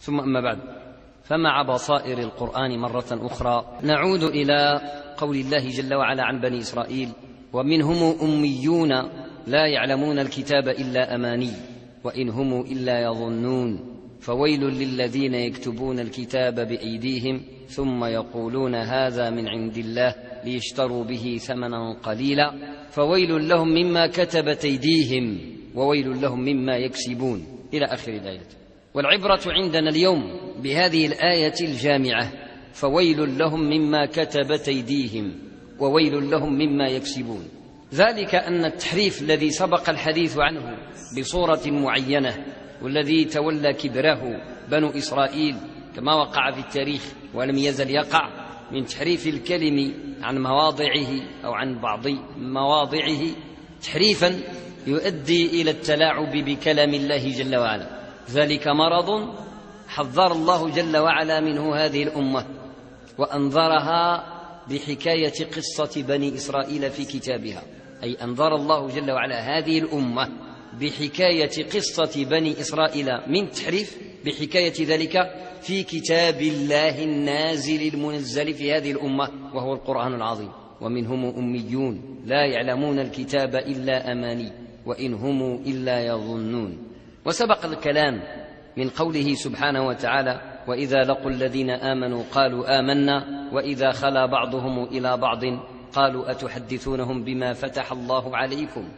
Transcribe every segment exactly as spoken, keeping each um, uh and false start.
ثم أما بعد، فمع بصائر القرآن مرة أخرى نعود إلى قول الله جل وعلا عن بني إسرائيل: ومنهم أميون لا يعلمون الكتاب إلا أماني وإن هم إلا يظنون فويل للذين يكتبون الكتاب بأيديهم ثم يقولون هذا من عند الله ليشتروا به ثمنا قليلا فويل لهم مما كتبت أيديهم وويل لهم مما يكسبون، إلى آخر الآية. والعبرة عندنا اليوم بهذه الآية الجامعة: فويل لهم مما كتبت أيديهم وويل لهم مما يكسبون. ذلك أن التحريف الذي سبق الحديث عنه بصورة معينة والذي تولى كبره بنو إسرائيل كما وقع في التاريخ ولم يزل يقع من تحريف الكلم عن مواضعه أو عن بعض مواضعه تحريفا يؤدي إلى التلاعب بكلام الله جل وعلا. ذلك مرض حذر الله جل وعلا منه هذه الأمة وأنذرها بحكاية قصة بني إسرائيل في كتابها، أي أنذر الله جل وعلا هذه الأمة بحكاية قصة بني إسرائيل من تحريف بحكاية ذلك في كتاب الله النازل المنزل في هذه الأمة وهو القرآن العظيم. ومنهم أميون لا يعلمون الكتاب إلا أماني وإن هم إلا يظنون. وسبق الكلام من قوله سبحانه وتعالى: وإذا لقوا الذين آمنوا قالوا آمنا وإذا خلا بعضهم إلى بعض قالوا أتحدثونهم بما فتح الله عليكم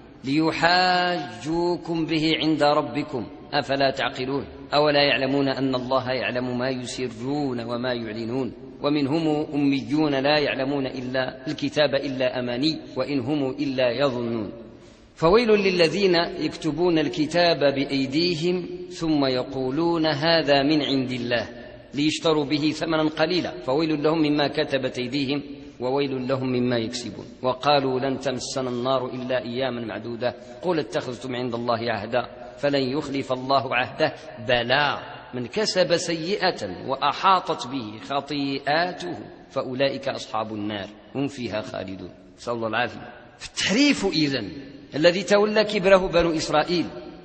ليحاجوكم به عند ربكم أفلا تعقلون أولا يعلمون أن الله يعلم ما يسرون وما يعلنون ومنهم أميون لا يعلمون إلا الكتاب إلا أماني وإن هم إلا يظنون فويل للذين يكتبون الكتاب بأيديهم ثم يقولون هذا من عند الله ليشتروا به ثمنا قليلا فويل لهم مما كتبت أيديهم وويل لهم مما يكسبون. وقالوا لن تمسنا النار إلا أياما معدودة قل اتخذتم عند الله عهدا فلن يخلف الله عهده بلى من كسب سيئة وأحاطت به خطيئاته فأولئك أصحاب النار هم فيها خالدون. نسأل الله العافية. التحريف إذن الذي تولى كبره بنو إسرائيل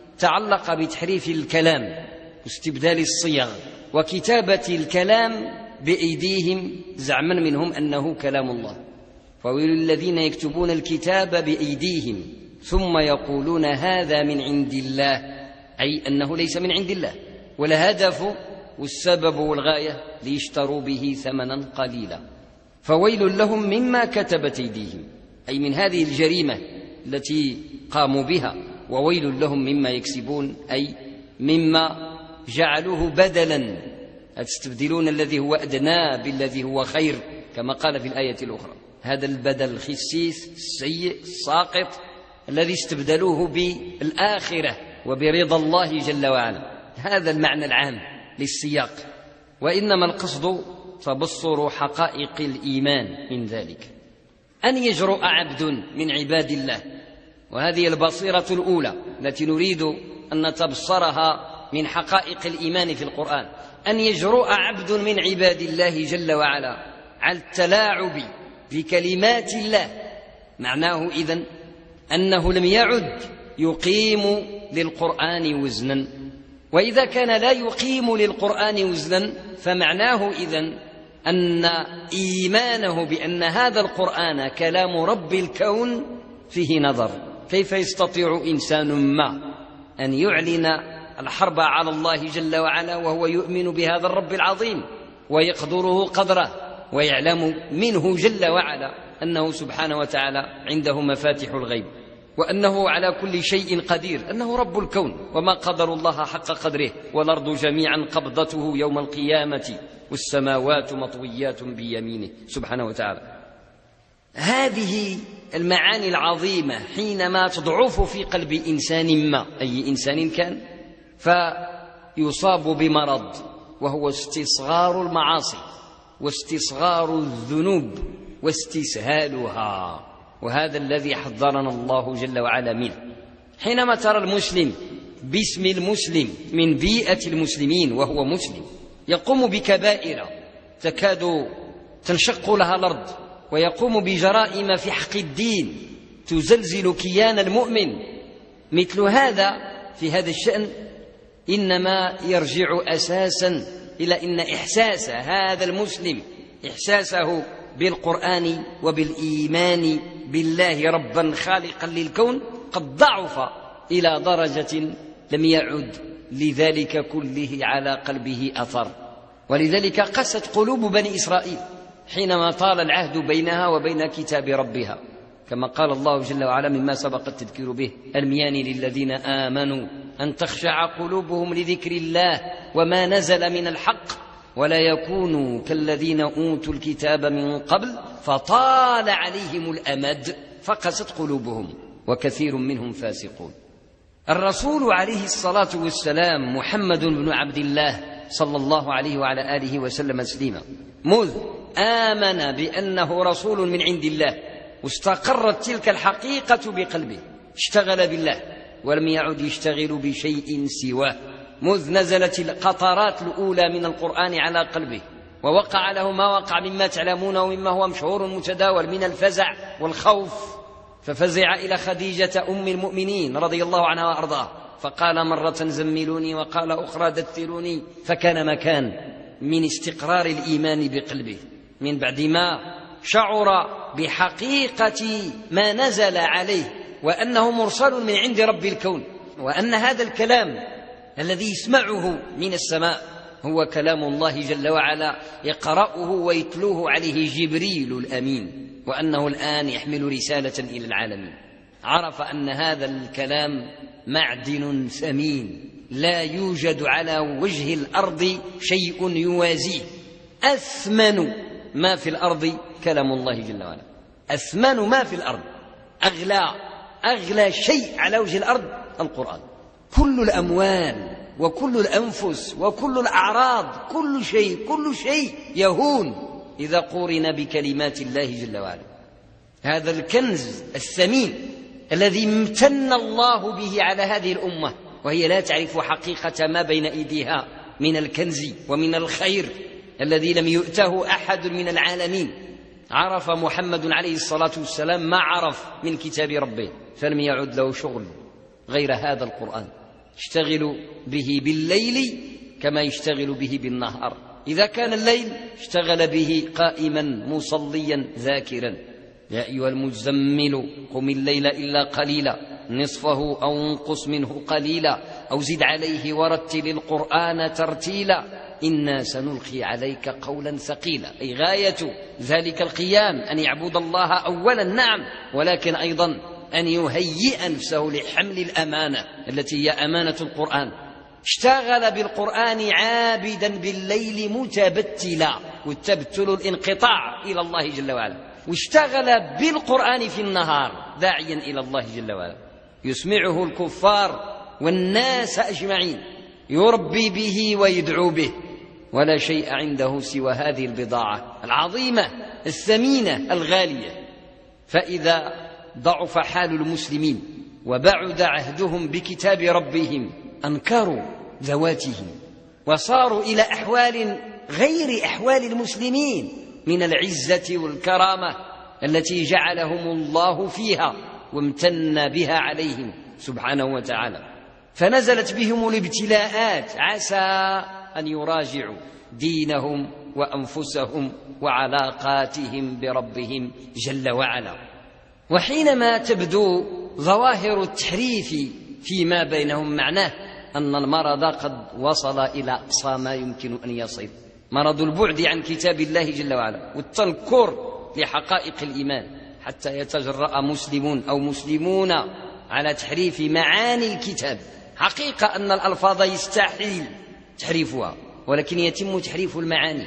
تعلق بتحريف الكلام واستبدال الصيغ وكتابة الكلام بأيديهم زعما منهم أنه كلام الله. فويل الذين يكتبون الكتاب بأيديهم ثم يقولون هذا من عند الله، أي أنه ليس من عند الله ولا هدف والسبب والغاية ليشتروا به ثمنا قليلا. فويل لهم مما كتبت أيديهم، أي من هذه الجريمة التي قاموا بها، وويل لهم مما يكسبون، أي مما جعلوه بدلا أتستبدلون الذي هو أدنى بالذي هو خير كما قال في الآية الأخرى. هذا البدل الخسيس السيء الساقط الذي استبدلوه بالآخرة وبرضا الله جل وعلا، هذا المعنى العام للسياق. وإنما القصد تبصر حقائق الإيمان من ذلك، أن يجرؤ عبد من عباد الله، وهذه البصيرة الأولى التي نريد أن نتبصرها من حقائق الإيمان في القرآن، أن يجرؤ عبد من عباد الله جل وعلا على التلاعب بكلمات الله. معناه إذن أنه لم يعد يقيم للقرآن وزنا، وإذا كان لا يقيم للقرآن وزنا فمعناه إذن أن إيمانه بأن هذا القرآن كلام رب الكون فيه نظر. كيف يستطيع إنسان ما أن يعلن الحرب على الله جل وعلا وهو يؤمن بهذا الرب العظيم ويقدره قدره ويعلم منه جل وعلا أنه سبحانه وتعالى عنده مفاتح الغيب وأنه على كل شيء قدير، أنه رب الكون وما قدر الله حق قدره والأرض جميعا قبضته يوم القيامة والسماوات مطويات بيمينه سبحانه وتعالى. هذه المعاني العظيمة حينما تضعف في قلب إنسان ما، أي إنسان كان، فيصاب بمرض وهو استصغار المعاصي واستصغار الذنوب واستسهالها، وهذا الذي حذرنا الله جل وعلا منه. حينما ترى المسلم باسم المسلم من بيئة المسلمين وهو مسلم يقوم بكبائر تكاد تنشق لها الأرض ويقوم بجرائم في حق الدين تزلزل كيان المؤمن، مثل هذا في هذا الشأن إنما يرجع أساسا إلى أن إحساس هذا المسلم، إحساسه بالقرآن وبالإيمان بالله ربا خالقا للكون قد ضعف إلى درجة لم يعد لذلك كله على قلبه أثر. ولذلك قست قلوب بني إسرائيل حينما طال العهد بينها وبين كتاب ربها، كما قال الله جل وعلا مما سبق التذكير به: ألم يان للذين آمنوا أن تخشع قلوبهم لذكر الله وما نزل من الحق ولا يكونوا كالذين أوتوا الكتاب من قبل فطال عليهم الأمد فقست قلوبهم وكثير منهم فاسقون. الرسول عليه الصلاة والسلام محمد بن عبد الله صلى الله عليه وعلى آله وسلم تسليما مذ آمن بأنه رسول من عند الله واستقرت تلك الحقيقة بقلبه اشتغل بالله ولم يعد يشتغل بشيء سواه، مذ نزلت القطرات الأولى من القرآن على قلبه ووقع له ما وقع مما تعلمون ومما هو مشهور متداول من الفزع والخوف، ففزع إلى خديجة أم المؤمنين رضي الله عنها وأرضاها فقال مرة زملوني وقال أخرى دثروني، فكان مكان من استقرار الإيمان بقلبه من بعد ما شعر بحقيقة ما نزل عليه وأنه مرسل من عند رب الكون، وأن هذا الكلام الذي يسمعه من السماء هو كلام الله جل وعلا يقرأه ويتلوه عليه جبريل الأمين، وأنه الآن يحمل رسالة إلى العالمين. عرف أن هذا الكلام معدن ثمين لا يوجد على وجه الأرض شيء يوازيه، أثمن ما في الأرض كلام الله جل وعلا، أثمن ما في الأرض، أغلى أغلى شيء على وجه الأرض القرآن. كل الأموال وكل الأنفس وكل الأعراض كل شيء كل شيء يهون إذا قورن بكلمات الله جل وعلا. هذا الكنز الثمين الذي امتن الله به على هذه الأمة وهي لا تعرف حقيقة ما بين أيديها من الكنز ومن الخير الذي لم يؤته أحد من العالمين. عرف محمد عليه الصلاة والسلام ما عرف من كتاب ربه فلم يعد له شغل غير هذا القرآن، اشتغلوا به بالليل كما يشتغل به بالنهار، إذا كان الليل اشتغل به قائما مصليا ذاكرا. يا أيها المزمل قم الليل إلا قليلا نصفه أو انقص منه قليلا أو زد عليه ورتل القرآن ترتيلا إنا سنلقي عليك قولا ثقيلا، أي غاية ذلك القيام أن يعبد الله أولا نعم، ولكن أيضا أن يهيئ نفسه لحمل الأمانة التي هي أمانة القرآن. اشتغل بالقرآن عابدا بالليل متبتلا، والتبتل الانقطاع إلى الله جل وعلا، واشتغل بالقرآن في النهار داعيا إلى الله جل وعلا يسمعه الكفار والناس أجمعين، يربي به ويدعو به، ولا شيء عنده سوى هذه البضاعة العظيمة الثمينة الغالية. فإذا ضعف حال المسلمين وبعد عهدهم بكتاب ربهم أنكروا ذواتهم وصاروا إلى أحوال غير أحوال المسلمين من العزة والكرامة التي جعلهم الله فيها وامتن بها عليهم سبحانه وتعالى، فنزلت بهم الابتلاءات عسى أن يراجعوا دينهم وأنفسهم وعلاقاتهم بربهم جل وعلا. وحينما تبدو ظواهر التحريف فيما بينهم معناه أن المرض قد وصل إلى أقصى ما يمكن أن يصل، مرض البعد عن كتاب الله جل وعلا والتنكر لحقائق الإيمان، حتى يتجرأ مسلمون أو مسلمون على تحريف معاني الكتاب. حقيقة أن الألفاظ يستحيل تحريفها، ولكن يتم تحريف المعاني.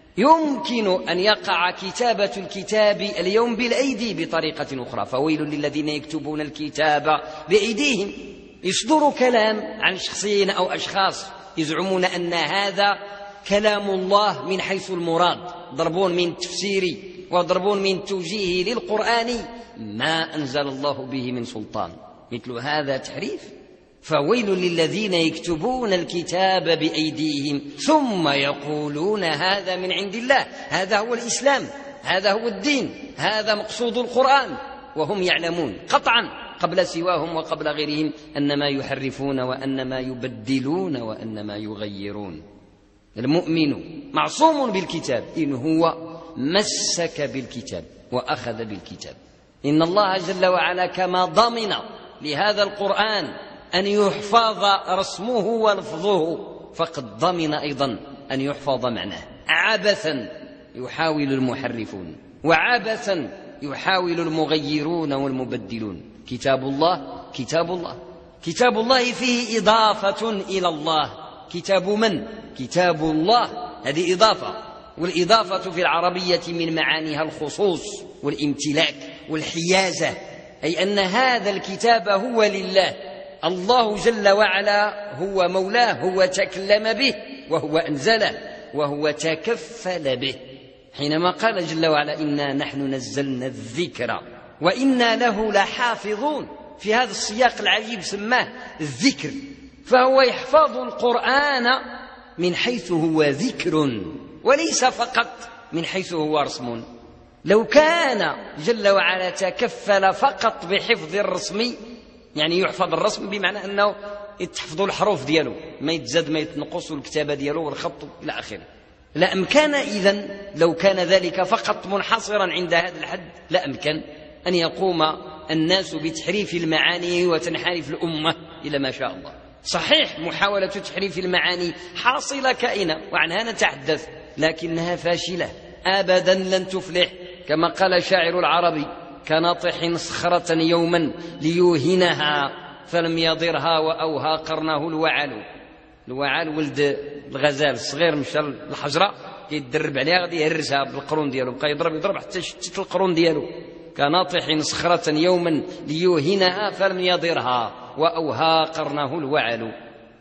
يمكن أن يقع كتابة الكتاب اليوم بالأيدي بطريقة أخرى، فويل للذين يكتبون الكتاب بأيديهم، يصدر كلام عن شخصين أو أشخاص يزعمون أن هذا كلام الله من حيث المراد، ضربون من تفسيري وضربون من توجيهه للقرآن ما أنزل الله به من سلطان، مثل هذا تحريف. فويل للذين يكتبون الكتاب بأيديهم ثم يقولون هذا من عند الله، هذا هو الإسلام، هذا هو الدين، هذا مقصود القرآن، وهم يعلمون قطعا قبل سواهم وقبل غيرهم أنما يحرفون وأنما يبدلون وأنما يغيرون. المؤمن معصوم بالكتاب إن هو مسك بالكتاب وأخذ بالكتاب. إن الله جل وعلا كما ضمن لهذا القرآن أن يحفظ رسمه ولفظه فقد ضمن أيضا أن يحفظ معناه. عبثا يحاول المحرفون وعبثا يحاول المغيرون والمبدلون. كتاب الله كتاب الله كتاب الله فيه إضافة إلى الله. كتاب من؟ كتاب الله، هذه إضافة، والإضافة في العربية من معانيها الخصوص والامتلاك والحيازة، أي أن هذا الكتاب هو لله، الله جل وعلا هو مولاه، هو تكلم به وهو أنزله وهو تكفل به. حينما قال جل وعلا إنا نحن نزلنا الذكر وإنا له لحافظون، في هذا السياق العجيب سماه الذكر، فهو يحفظ القرآن من حيث هو ذكر وليس فقط من حيث هو رسم. لو كان جل وعلا تكفل فقط بحفظ الرسم، يعني يحفظ الرسم بمعنى أنه يتحفظوا الحروف ديالو، ما يتزاد ما يتنقص، والكتابة ديالو والخط إلى آخره، لا أمكن إذن لو كان ذلك فقط منحصرا عند هذا الحد لا أمكن أن يقوم الناس بتحريف المعاني وتنحرف الأمة إلى ما شاء الله. صحيح محاولة تحريف المعاني حاصلة كائنة وعنها نتحدث، لكنها فاشلة أبدا لن تفلح. كما قال شاعر العربي كناطح صخرة يوما ليوهنها فلم يضرها وأوهى قرنه الوعل. الوعل ولد الغزال الصغير مشى الحجرة يتدرب عليها غادي يهرسها بالقرون ديالو، بقى يضرب يضرب حتى شتت القرون ديالو. كناطح صخرة يوما ليوهنها فلم يضرها وأوهى قرنه الوعل.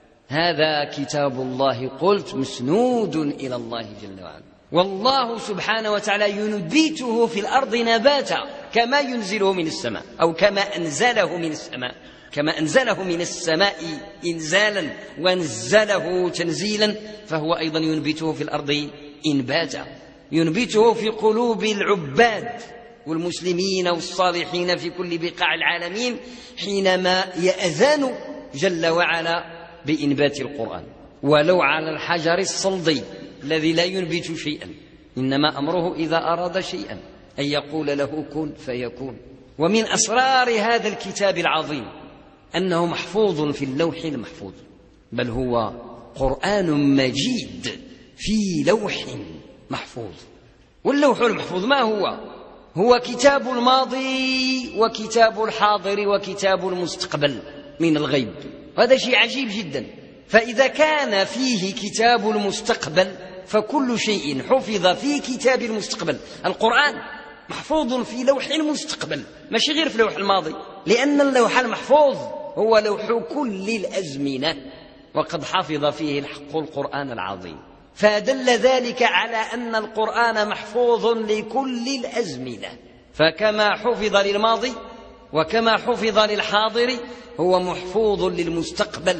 هذا كتاب الله قلت مسنود إلى الله جل وعلا، والله سبحانه وتعالى ينبته في الأرض نباتا كما ينزله من السماء، أو كما أنزله من السماء، كما أنزله من السماء إنزالا ونزله تنزيلا، فهو أيضا ينبته في الأرض إنباتا، ينبته في قلوب العباد والمسلمين والصالحين في كل بقاع العالمين حينما يأذن جل وعلا بإنبات القرآن، ولو على الحجر الصلدي الذي لا ينبت شيئا، إنما أمره إذا أراد شيئا أن يقول له كن فيكون. ومن أسرار هذا الكتاب العظيم أنه محفوظ في اللوح المحفوظ، بل هو قرآن مجيد في لوح محفوظ. واللوح المحفوظ ما هو؟ هو كتاب الماضي وكتاب الحاضر وكتاب المستقبل من الغيب. هذا شيء عجيب جدا. فإذا كان فيه كتاب المستقبل فكل شيء حفظ في كتاب المستقبل. القرآن محفوظ في لوح المستقبل ماشي غير في لوح الماضي، لأن اللوح المحفوظ هو لوح كل الأزمنة، وقد حفظ فيه الحق القرآن العظيم، فدل ذلك على أن القرآن محفوظ لكل الأزمنة. فكما حفظ للماضي وكما حفظ للحاضر هو محفوظ للمستقبل.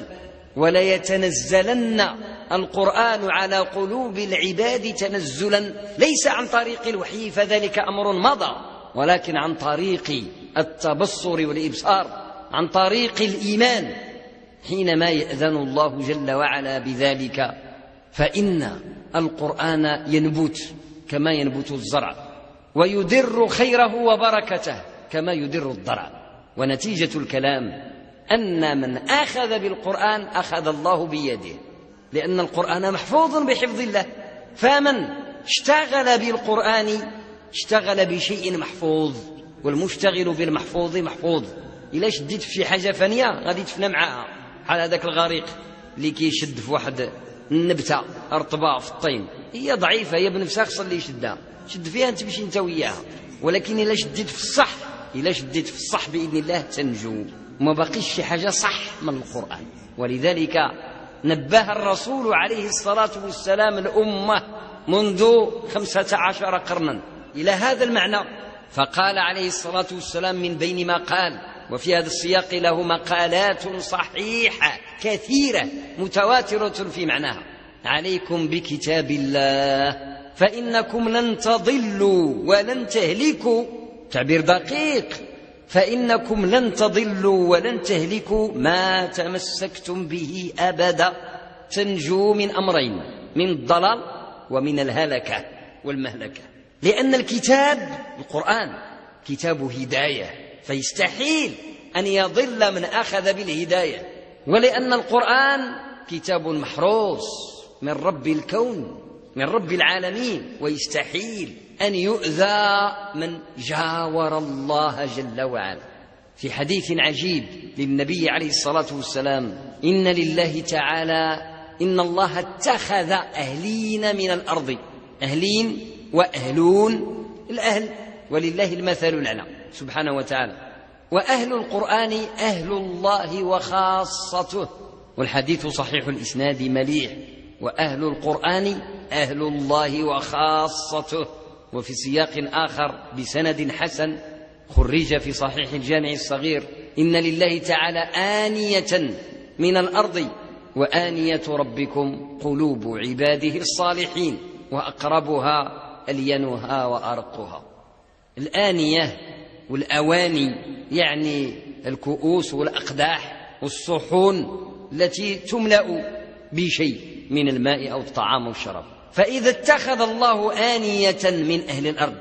وليتنزلن القرآن على قلوب العباد تنزلا ليس عن طريق الوحي فذلك أمر مضى، ولكن عن طريق التبصر والإبصار، عن طريق الإيمان. حينما يأذن الله جل وعلا بذلك فإن القرآن ينبت كما ينبت الزرع، ويدر خيره وبركته كما يدر الضرع. ونتيجة الكلام أن من أخذ بالقرآن أخذ الله بيده، لأن القرآن محفوظ بحفظ الله. فمن اشتغل بالقرآن اشتغل بشيء محفوظ، والمشتغل بالمحفوظ محفوظ. إلا شديت في حاجة فانية غادي تفنى معها، على هذاك الغريق اللي كيشد في واحد النبتة رطبة في الطين، هي ضعيفة هي بنفسها خصها اللي يشدها، شد فيها تمشي انت وياها. ولكن إلا شديت في الصح إلا شديت في الصح بإذن الله تنجو، وما بقيش شي حاجة صح من القرآن. ولذلك نبه الرسول عليه الصلاة والسلام الأمة منذ خمسة عشر قرنا إلى هذا المعنى، فقال عليه الصلاة والسلام من بين ما قال، وفي هذا السياق له مقالات صحيحة كثيرة متواترة في معناها: عليكم بكتاب الله فإنكم لن تضلوا ولن تهلكوا. تعبير دقيق، فإنكم لن تضلوا ولن تهلكوا ما تمسكتم به أبدا. تنجو من أمرين، من الضلال ومن الهلكة والمهلكة، لأن الكتاب القرآن كتاب هداية، فيستحيل أن يضل من أخذ بالهداية، ولأن القرآن كتاب محروس من رب الكون من رب العالمين، ويستحيل أن يؤذى من جاور الله جل وعلا. في حديث عجيب للنبي عليه الصلاة والسلام: إن لله تعالى إن الله اتخذ أهلين من الأرض، أهلين وأهلون، الأهل ولله المثل الأعلى سبحانه وتعالى، وأهل القرآن أهل الله وخاصته، والحديث صحيح الإسناد مليح، وأهل القرآن أهل الله وخاصته. وفي سياق آخر بسند حسن خرج في صحيح الجامع الصغير: إن لله تعالى آنية من الأرض وآنية ربكم قلوب عباده الصالحين وأقربها ألينها وأرقها. الآنية والأواني يعني الكؤوس والأقداح والصحون التي تملأ بشيء من الماء أو الطعام والشراب. فإذا اتخذ الله آنية من أهل الأرض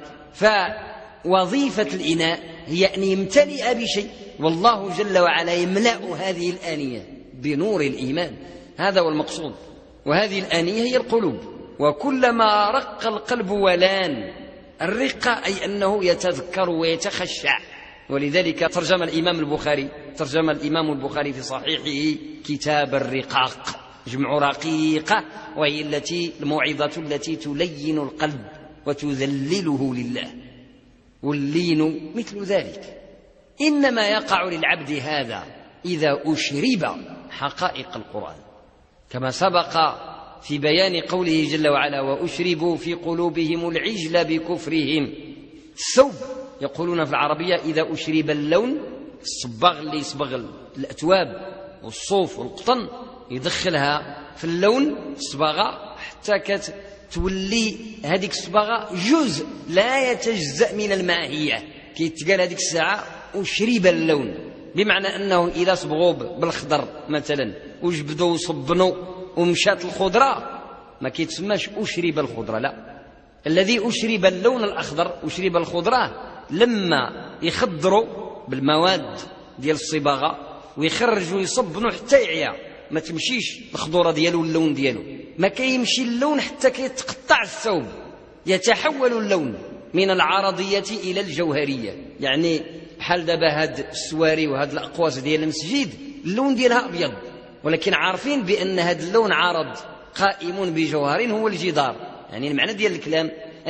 فوظيفة الإناء هي أن يمتلئ بشيء، والله جل وعلا يملأ هذه الآنية بنور الإيمان، هذا هو المقصود. وهذه الآنية هي القلوب، وكلما رق القلب ولان، الرقة أي أنه يتذكر ويتخشع. ولذلك ترجم الإمام البخاري ترجم الإمام البخاري في صحيحه كتاب الرقاق، جمع رقيقة، وهي التي الموعظة التي تلين القلب وتذلله لله، واللين مثل ذلك. إنما يقع للعبد هذا إذا أشرب حقائق القرآن، كما سبق في بيان قوله جل وعلا: وأشربوا في قلوبهم العجل بكفرهم. الثوب يقولون في العربية إذا أشرب اللون، الصباغ اللي يصبغ الأتواب والصوف والقطن يدخلها في اللون الصباغة حتى كتولي هذيك الصباغة جزء لا يتجزأ من الماهية، كي تقال هذيك الساعة أشرب اللون، بمعنى أنه إذا صبغوا بالخضر مثلا وجبدوا وصبنوا ومشات الخضرة ما كيتسماش أشرب الخضرة، لا، الذي أشرب اللون الأخضر أشرب الخضرة لما يخضروا بالمواد ديال الصباغة ويخرجوا يصبنوا حتى يعيا، ما تمشيش الخضورة ديالو اللون ديالو، ما كيمشي اللون حتى كيتقطع الثوب، يتحول اللون من العرضية إلى الجوهرية. يعني بحال دابا هاد السواري وهاد الأقواس ديال المسجد اللون ديالها أبيض، ولكن عارفين بأن هاد اللون عارض قائم بجوهر هو الجدار. يعني المعنى ديال الكلام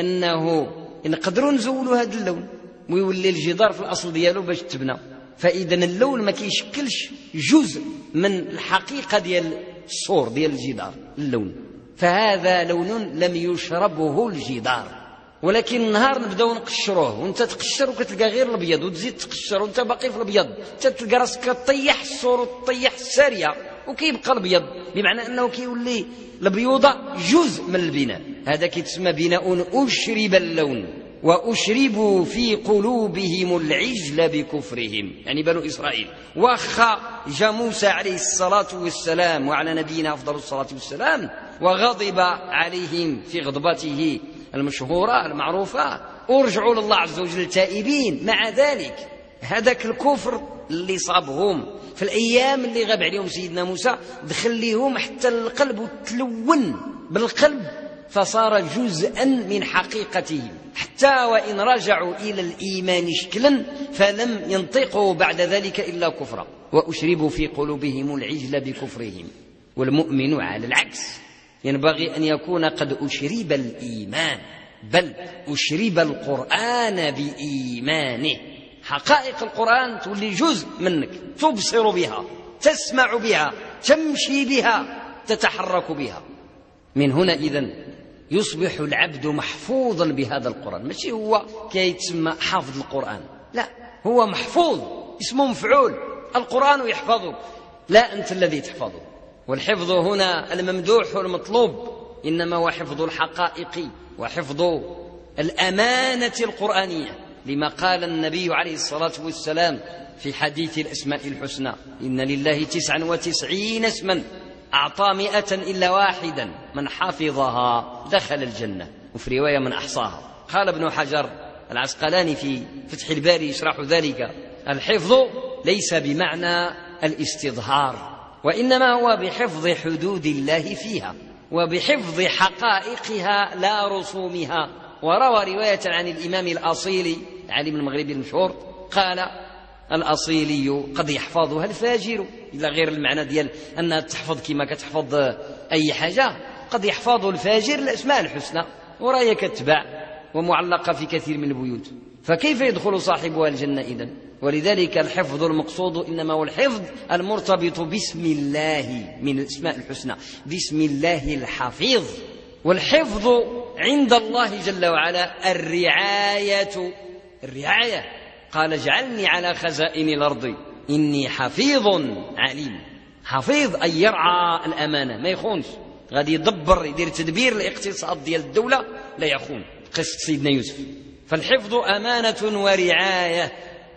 أنه نقدروا نزولوا هاد اللون ويولي الجدار في الأصل ديالو باش تبنى. فإذا اللون ما كيشكلش جزء من الحقيقة ديال الصور ديال الجدار اللون، فهذا لون لم يشربه الجدار. ولكن النهار نبداو نقشروه وانت تقشر وكتلقى غير الابيض، وتزيد تقشر وانت باقي في الابيض، حتى تلقى راسك كطيح الصور وتطيح الساريه وكيبقى الابيض، بمعنى انه كيولي البيوضه جزء من البناء. هذا كيتسمى بناء أشرب اللون. وأشربوا في قلوبهم العجل بكفرهم، يعني بنو إسرائيل. واخا جاء موسى عليه الصلاة والسلام وعلى نبينا أفضل الصلاة والسلام وغضب عليهم في غضبته المشهورة المعروفة ورجعوا لله عز وجل تائبين، مع ذلك هذاك الكفر اللي صابهم في الأيام اللي غاب عليهم سيدنا موسى دخل لهم حتى القلب وتلون بالقلب، فصار جزءا من حقيقتهم، حتى وإن رجعوا إلى الإيمان شكلا فلم ينطقوا بعد ذلك إلا كفرا. وأشربوا في قلوبهم العجل بكفرهم. والمؤمن على العكس ينبغي أن يكون قد أشرب الإيمان، بل أشرب القرآن بإيمانه. حقائق القرآن تولي جزء منك، تبصر بها، تسمع بها، تمشي بها، تتحرك بها. من هنا إذن يصبح العبد محفوظا بهذا القرآن، ماشي هو كيتسمى حافظ القرآن، لا، هو محفوظ، اسمه مفعول، القرآن يحفظه، لا أنت الذي تحفظه. والحفظ هنا الممدوح والمطلوب إنما هو حفظ الحقائق وحفظ الأمانة القرآنية، لما قال النبي عليه الصلاة والسلام في حديث الأسماء الحسنى: إن لله تسعا وتسعين اسما أعطى مئة إلا واحدا من حفظها دخل الجنة، وفي رواية من أحصاها. قال ابن حجر العسقلاني في فتح الباري يشرح ذلك: الحفظ ليس بمعنى الاستظهار، وإنما هو بحفظ حدود الله فيها وبحفظ حقائقها لا رسومها. وروى رواية عن الإمام الأصيلي العالم المغربي المشهور قال: الأصيلي قد يحفظها الفاجر، إلا غير المعنى ديال أنها تحفظ كما كتحفظ أي حاجة، قد يحفظ الفاجر الأسماء الحسنى وراهي كتباع ومعلقة في كثير من البيوت، فكيف يدخل صاحبها الجنة إذن؟ ولذلك الحفظ المقصود إنما هو الحفظ المرتبط باسم الله من الأسماء الحسنى، باسم الله الحفيظ. والحفظ عند الله جل وعلا الرعاية، الرعاية قال: اجعلني على خزائن الأرض إني حفيظ عليم. حفيظ أي يرعى الأمانة، ما يخونش، غادي يدبر يدير تدبير الاقتصاد ديال الدولة لا يخون، قصة سيدنا يوسف. فالحفظ أمانة ورعاية،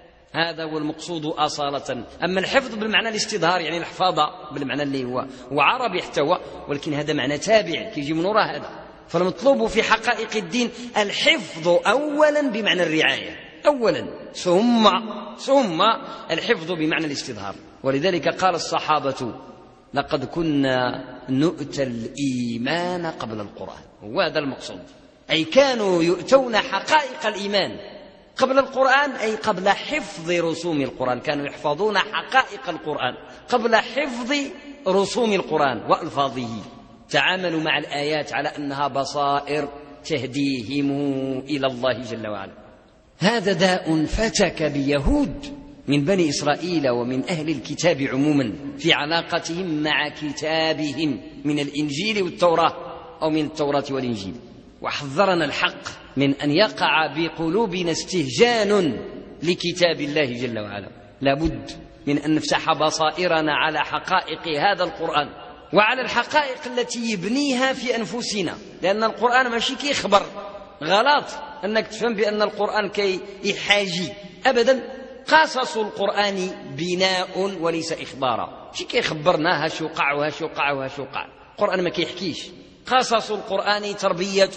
هذا هو المقصود أصالة. أما الحفظ بالمعنى الاستظهار يعني الحفاظة بالمعنى اللي هو هو عربي احتوى، ولكن هذا معنى تابع كيجي من وراء هذا. فالمطلوب في حقائق الدين الحفظ أولا بمعنى الرعاية أولا، ثم ثم الحفظ بمعنى الاستظهار. ولذلك قال الصحابة: لقد كنا نؤتى الإيمان قبل القرآن. وهذا المقصود، أي كانوا يؤتون حقائق الإيمان قبل القرآن، أي قبل حفظ رسوم القرآن، كانوا يحفظون حقائق القرآن قبل حفظ رسوم القرآن وألفاظه. تعاملوا مع الآيات على أنها بصائر تهديهم إلى الله جل وعلا. هذا داء فتك بيهود من بني إسرائيل ومن أهل الكتاب عموما في علاقتهم مع كتابهم من الإنجيل والتوراة أو من التوراة والإنجيل. وحذرنا الحق من أن يقع بقلوبنا استهجان لكتاب الله جل وعلا. لابد من أن نفتح بصائرنا على حقائق هذا القرآن وعلى الحقائق التي يبنيها في أنفسنا، لأن القرآن ماشي كيخبر. غلط أنك تفهم بأن القرآن كي يحاجي، أبدا. قصص القرآن بناء وليس إخبارا، شي كيخبرنا هاش وقع وهاش وقع وهاش وقع. القرآن ما كيحكيش. قصص القرآن تربية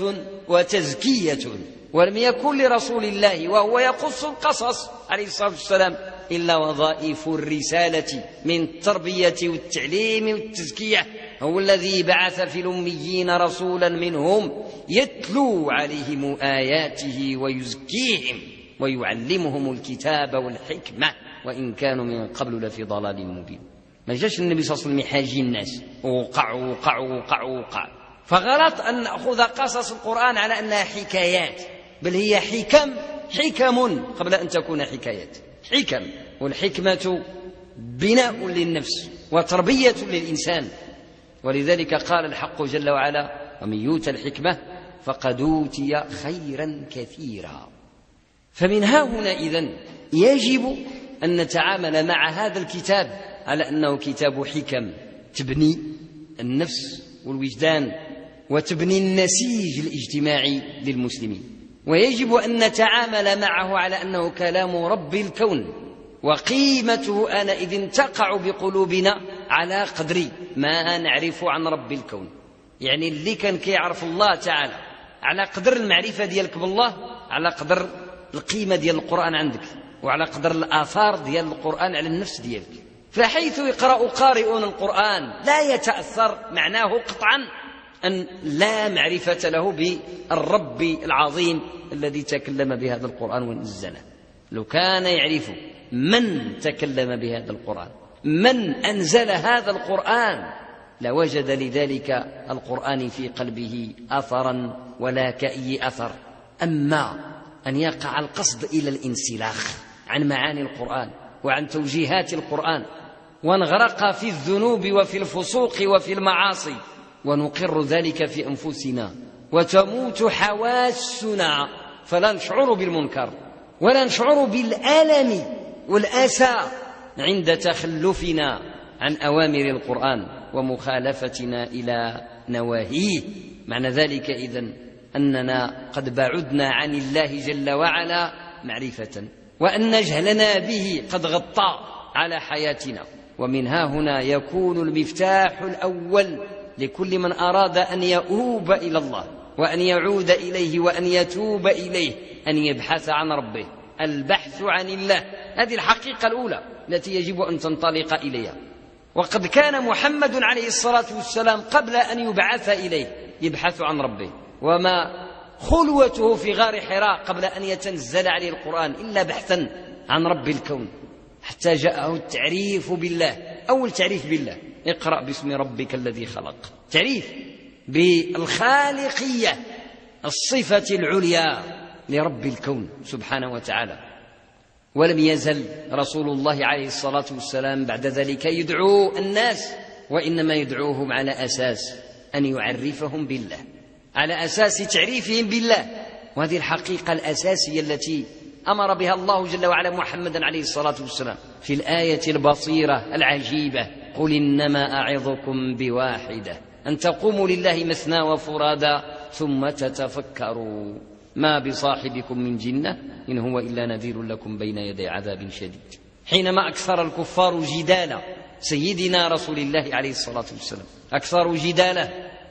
وتزكية، ولم يكن لرسول الله وهو يقص القصص عليه الصلاة والسلام إلا وظائف الرسالة من التربية والتعليم والتزكية. هو الذي بعث في الأميين رسولا منهم يتلو عليهم آياته ويزكيهم ويعلمهم الكتاب والحكمة وإن كانوا من قبل لفي ضلال مبين. ما جاش النبي صلى الله عليه وسلم يحاجي الناس وقع وقع وقع وقع. فغلط أن نأخذ قصص القرآن على أنها حكايات، بل هي حكم حكم قبل أن تكون حكايات. حكم، والحكمة بناء للنفس وتربية للإنسان. ولذلك قال الحق جل وعلا: ومن يؤت الحكمة فقد أوتي خيرا كثيرا. فمن ها هنا إذن يجب أن نتعامل مع هذا الكتاب على أنه كتاب حكم تبني النفس والوجدان وتبني النسيج الاجتماعي للمسلمين، ويجب أن نتعامل معه على أنه كلام رب الكون، وقيمته آنئذ تقع بقلوبنا على قدر ما نعرف عن رب الكون. يعني اللي كان كيعرف الله تعالى على قدر المعرفة ديالك بالله، على قدر القيمة ديال القرآن عندك، وعلى قدر الآثار ديال القرآن على النفس ديالك. فحيث يقرأ قارئون القرآن لا يتأثر معناه قطعا أن لا معرفة له بالرب العظيم الذي تكلم بهذا القرآن ونزله. لو كان يعرف من تكلم بهذا القرآن، من أنزل هذا القرآن، لوجد لذلك القرآن في قلبه أثرا ولا كأي أثر. أما أن يقع القصد إلى الانسلاخ عن معاني القرآن وعن توجيهات القرآن، ونغرق في الذنوب وفي الفسوق وفي المعاصي، ونقر ذلك في أنفسنا، وتموت حواسنا، فلا نشعر بالمنكر ولا نشعر بالألم والأسى عند تخلفنا عن أوامر القرآن ومخالفتنا إلى نواهيه. معنى ذلك إذن أننا قد بعدنا عن الله جل وعلا معرفة، وأن جهلنا به قد غطى على حياتنا. ومن ها هنا يكون المفتاح الأول لكل من أراد أن يؤوب إلى الله وأن يعود إليه وأن يتوب إليه أن يبحث عن ربه، البحث عن الله. هذه الحقيقة الأولى التي يجب أن تنطلق إليها. وقد كان محمد عليه الصلاة والسلام قبل أن يبعث إليه يبحث عن ربه، وما خلوته في غار حراء قبل أن يتنزل عليه القرآن إلا بحثا عن رب الكون، حتى جاءه التعريف بالله. أول تعريف بالله: اقرأ باسم ربك الذي خلق. تعريف بالخالقية، الصفة العليا لرب الكون سبحانه وتعالى. ولم يزل رسول الله عليه الصلاة والسلام بعد ذلك يدعو الناس، وإنما يدعوهم على أساس أن يعرفهم بالله، على أساس تعريفهم بالله. وهذه الحقيقة الأساسية التي أمر بها الله جل وعلا محمدا عليه الصلاة والسلام في الآية البصيرة العجيبة: قل إنما أعظكم بواحدة أن تقوموا لله مثنى وفرادا ثم تتفكروا ما بصاحبكم من جنة إن هو إلا نذير لكم بين يدي عذاب شديد. حينما أكثر الكفار جدال سيدنا رسول الله عليه الصلاة والسلام، أكثر جداله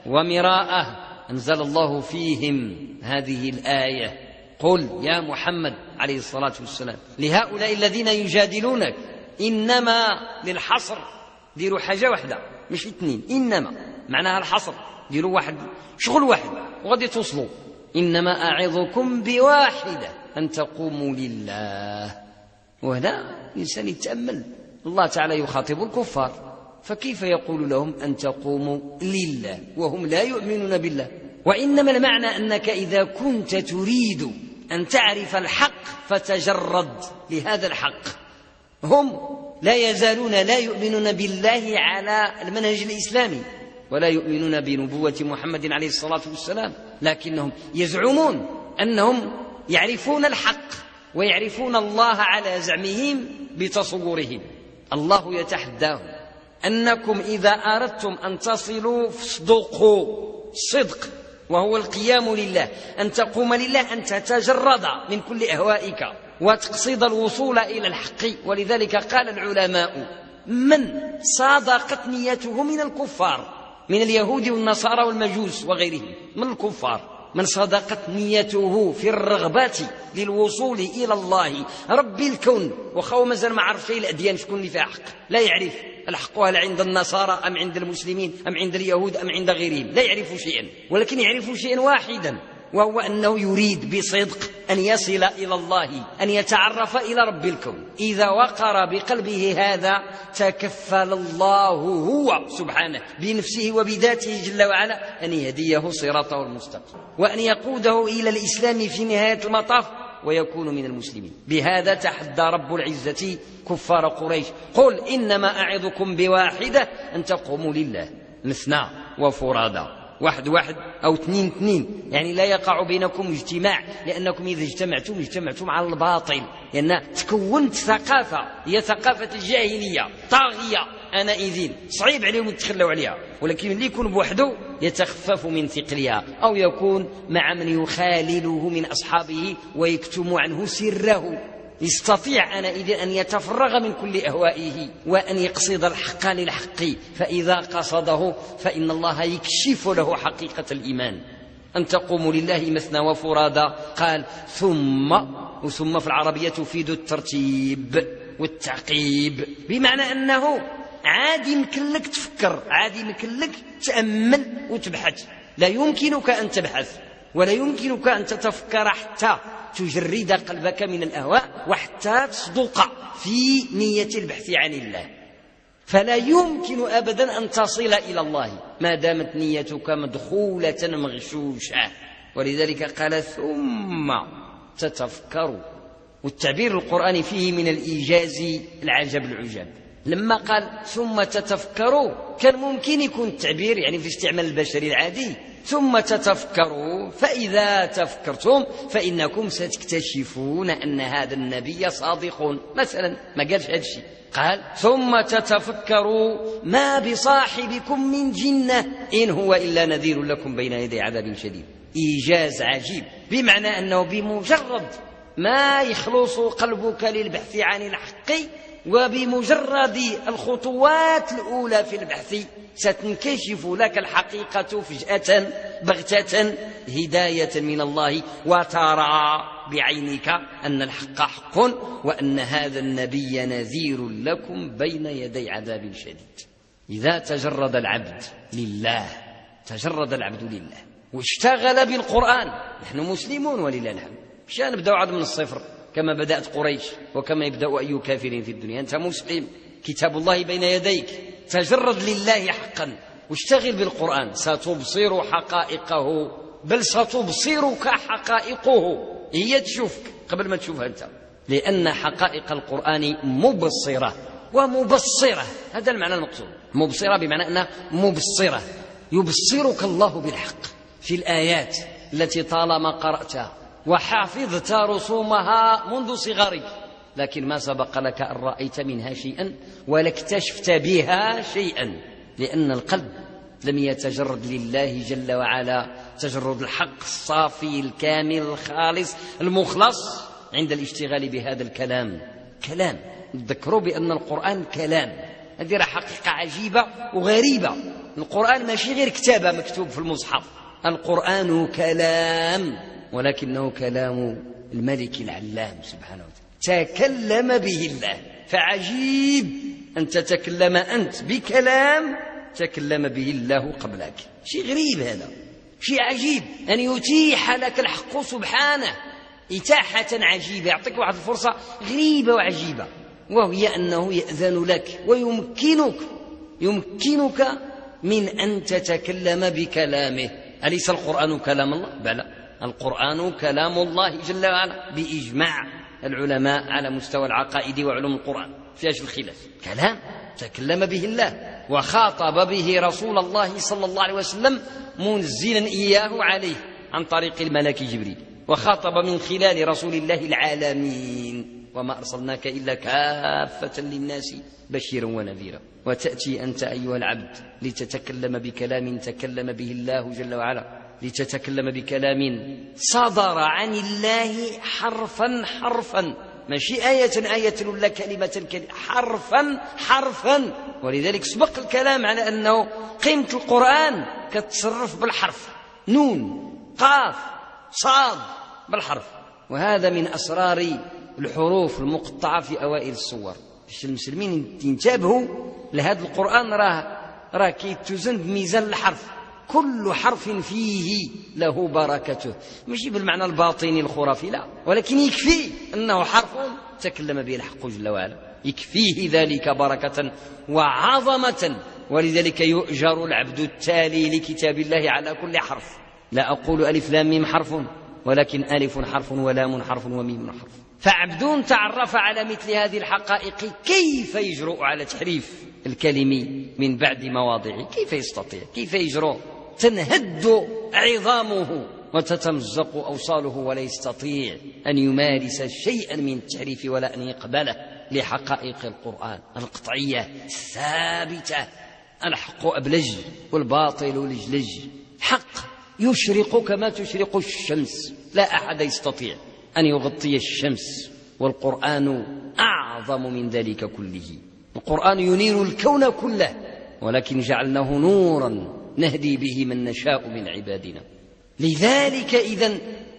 ومراءه، أنزل الله فيهم هذه الآية: قل يا محمد عليه الصلاة والسلام لهؤلاء الذين يجادلونك، إنما للحصر، ديروا حاجة واحدة مش اثنين، إنما معناها الحصر، ديروا واحد شغل واحد وغادي توصلوا. إنما أعظكم بواحدة أن تقوموا لله. وهنا الإنسان يتأمل، الله تعالى يخاطب الكفار، فكيف يقول لهم أن تقوموا لله وهم لا يؤمنون بالله؟ وإنما المعنى أنك إذا كنت تريد أن تعرف الحق فتجرد لهذا الحق. هم لا يزالون لا يؤمنون بالله على المنهج الإسلامي، ولا يؤمنون بنبوة محمد عليه الصلاة والسلام، لكنهم يزعمون أنهم يعرفون الحق ويعرفون الله على زعمهم بتصورهم. الله يتحداهم أنكم إذا أردتم أن تصلوا فاصدقوا، الصدق وهو القيام لله، أن تقوم لله، أن تتجرد من كل أهوائك وتقصد الوصول إلى الحق. ولذلك قال العلماء: من صادقت نيته من الكفار، من اليهود والنصارى والمجوس وغيرهم من الكفار، من صدقت نيته في الرغبات للوصول إلى الله رب الكون، وخو مازال ما عرف الأديان شكون اللي فيها حق، لا يعرف الحق هل عند النصارى أم عند المسلمين أم عند اليهود أم عند غيرهم، لا يعرف شيئا، ولكن يعرف شيئا واحدا، وهو أنه يريد بصدق أن يصل إلى الله، أن يتعرف إلى رب الكون. إذا وقر بقلبه هذا تكفل الله هو سبحانه بنفسه وبذاته جل وعلا أن يهديه صراطه المستقيم، وأن يقوده إلى الإسلام في نهاية المطاف ويكون من المسلمين. بهذا تحدى رب العزة كفار قريش: قل إنما أعظكم بواحدة أن تقوموا لله مثنى وفرادا، واحد واحد أو اثنين اثنين، يعني لا يقع بينكم اجتماع، لأنكم إذا اجتمعتم اجتمعتم على الباطل، لأن تكونت ثقافة هي ثقافة الجاهلية طاغية آنئذ، صعيب عليهم يتخلوا عليها. ولكن اللي يكون بوحده يتخفف من ثقلها، أو يكون مع من يخالله من أصحابه ويكتم عنه سره، يستطيع آنئذ أن يتفرغ من كل أهوائه وأن يقصد الحق للحق، فإذا قصده فإن الله يكشف له حقيقة الإيمان. أن تقوموا لله مثنى وفرادا. قال ثم، وثم في العربية تفيد الترتيب والتعقيب، بمعنى أنه عادي يمكن لك تفكر، عادي يمكن لك تأمل وتبحث، لا يمكنك أن تبحث ولا يمكنك أن تتفكر حتى تجرد قلبك من الأهواء وحتى تصدق في نية البحث عن الله. فلا يمكن أبدا أن تصل إلى الله ما دامت نيتك مدخولة مغشوشة. ولذلك قال ثم تتفكروا، والتعبير القرآني فيه من الإيجاز العجب العجاب. لما قال ثم تتفكروا كان ممكن يكون التعبير يعني في استعمال البشري العادي ثم تتفكروا، فإذا تفكرتم فإنكم ستكتشفون أن هذا النبي صادق مثلا. ما قالش هذا الشيء، قال ثم تتفكروا ما بصاحبكم من جنة إن هو إلا نذير لكم بين يدي عذاب شديد. إيجاز عجيب، بمعنى أنه بمجرد ما يخلص قلبك للبحث عن الحق، وبمجرد الخطوات الأولى في البحث ستنكشف لك الحقيقة فجأة بغتة هداية من الله، وترى بعينك أن الحق حق، وأن هذا النبي نذير لكم بين يدي عذاب شديد. إذا تجرد العبد لله، تجرد العبد لله واشتغل بالقرآن. نحن مسلمون ولله الحمد، مش نبدأ عاد من الصفر كما بدأت قريش وكما يبدأ أي كافر في الدنيا. أنت مسلم، كتاب الله بين يديك، تجرد لله حقا واشتغل بالقرآن، ستبصر حقائقه، بل ستبصرك حقائقه، هي تشوفك قبل ما تشوفها أنت، لأن حقائق القرآن مبصرة ومبصرة. هذا المعنى المقصود، مبصرة بمعنى أنها مبصرة، يبصرك الله بالحق في الآيات التي طالما قرأتها وحافظت رسومها منذ صغرك، لكن ما سبق لك أن رأيت منها شيئا ولا اكتشفت بها شيئا، لأن القلب لم يتجرد لله جل وعلا تجرد الحق الصافي الكامل الخالص المخلص عند الاشتغال بهذا الكلام. كلام، تذكروا بأن القرآن كلام، هذه راه حقيقة عجيبة وغريبة. القرآن ماشي غير كتابة مكتوب في المصحف، القرآن كلام، ولكنه كلام الملك العلام سبحانه وتعالى، تكلم به الله. فعجيب أن تتكلم أنت بكلام تكلم به الله قبلك، شيء غريب هذا، شيء عجيب أن يتيح لك الحق سبحانه إتاحة عجيبة، يعطيك واحد الفرصة غريبة وعجيبة، وهي أنه يأذن لك ويمكنك يمكنك من أن تتكلم بكلامه. أليس القرآن كلام الله؟ بلى، القرآن كلام الله جل وعلا بإجماع العلماء على مستوى العقائد وعلوم القرآن، فيهاش الخلاف، كلام تكلم به الله وخاطب به رسول الله صلى الله عليه وسلم منزلا إياه عليه عن طريق الملك جبريل، وخاطب من خلال رسول الله العالمين، وما أرسلناك إلا كافة للناس بشيرا ونذيرا. وتأتي أنت أيها العبد لتتكلم بكلام تكلم به الله جل وعلا، لتتكلم بكلام صدر عن الله حرفا حرفا، ماشي آية آية ولا كلمة كلمة، حرفا حرفا. ولذلك سبق الكلام على أنه قيمة القرآن كتصرف بالحرف، نون قاف صاد بالحرف، وهذا من أسرار الحروف المقطعة في أوائل السور. باش المسلمين ينتبهوا لهذا القرآن، راه راه كيتوزن بميزان الحرف، كل حرف فيه له بركته، ماشي بالمعنى الباطني الخرافي لا، ولكن يكفي أنه حرف تكلم به الحق جل وعلا، يكفيه ذلك بركة وعظمة. ولذلك يؤجر العبد التالي لكتاب الله على كل حرف. لا أقول ألف لام ميم حرف، ولكن ألف حرف ولام حرف وميم حرف. فعبد تعرف على مثل هذه الحقائق كيف يجرؤ على تحريف الكلم من بعد مواضعه؟ كيف يستطيع؟ كيف يجرؤ؟ تنهد عظامه وتتمزق أوصاله ولا يستطيع أن يمارس شيئا من التحريف ولا أن يقبله لحقائق القرآن القطعية الثابتة. الحق أبلج والباطل لجلج، حق يشرق كما تشرق الشمس، لا أحد يستطيع أن يغطي الشمس، والقرآن أعظم من ذلك كله. القرآن ينير الكون كله، ولكن جعلناه نورا نهدي به من نشاء من عبادنا. لذلك إذن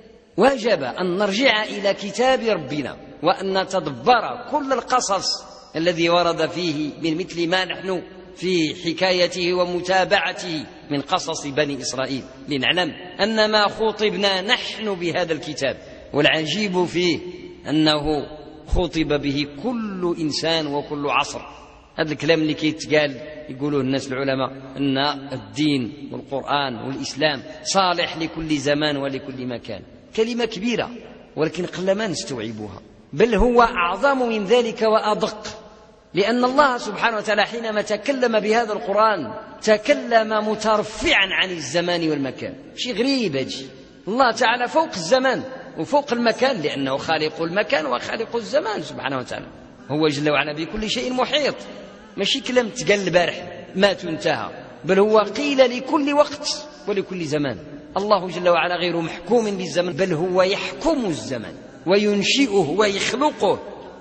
وجب أن نرجع إلى كتاب ربنا وأن نتدبر كل القصص الذي ورد فيه من مثل ما نحن في حكايته ومتابعته من قصص بني إسرائيل، لنعلم أن ما خطبنا نحن بهذا الكتاب، والعجيب فيه أنه خطب به كل إنسان وكل عصر. هذا الكلام اللي كيتقال يقولوه الناس العلماء أن الدين والقرآن والإسلام صالح لكل زمان ولكل مكان، كلمة كبيرة ولكن قلما نستوعبها، بل هو أعظم من ذلك وأدق، لأن الله سبحانه وتعالى حينما تكلم بهذا القرآن تكلم مترفعا عن الزمان والمكان. شيء غريب هذا، الله تعالى فوق الزمان وفوق المكان، لأنه خالق المكان وخالق الزمان سبحانه وتعالى، هو جل وعلا بكل شيء محيط. ماشي كلام تقال البارح ما تنتهى، بل هو قيل لكل وقت ولكل زمان. الله جل وعلا غير محكوم بالزمن، بل هو يحكم الزمن، وينشئه ويخلقه